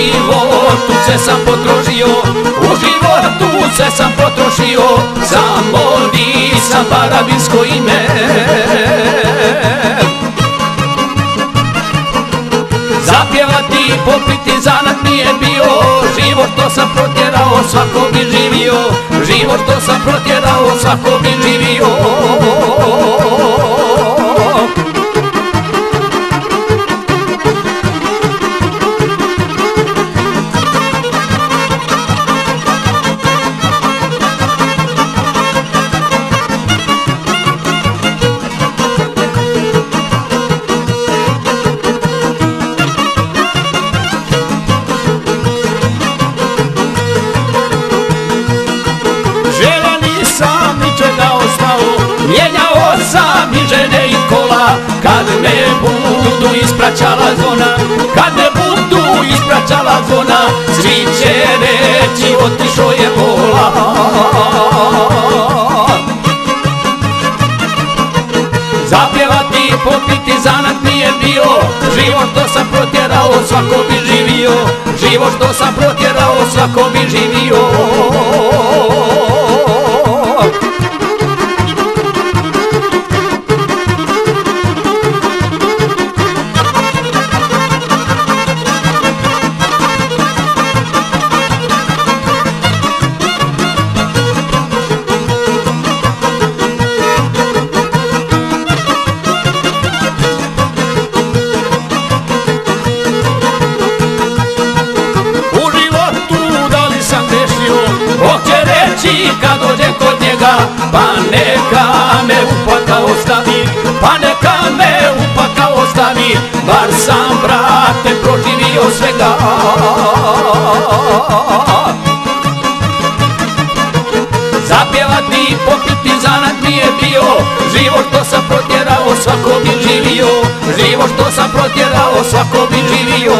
životu sve sam potrošio, u životu sve sam potrošio, samo nisam parabinsko ime. Zapjevati, popiti zanat nije bio, život to sam protjerao, svako bi živio, život to sam protjerao, svako bi živio. Mijenjao sam i žene i kola, kad me budu ispraćala zvona, kad me budu ispraćala zvona, svi će reći otišao je vola. Zapjevati, popiti zanat nije bio, život to sam protjerao, svako bi živio, život to sam protjerao, svako bi živio. Kad dođem kod njega, pa neka me upaka ostavi, pa neka me upaka ostavi, bar sam, brate, proživio svega. Zapjevati, popiti zanat nije bio, život to sam protjerao, svako bi živio, život to sam protjerao, svako bi živio.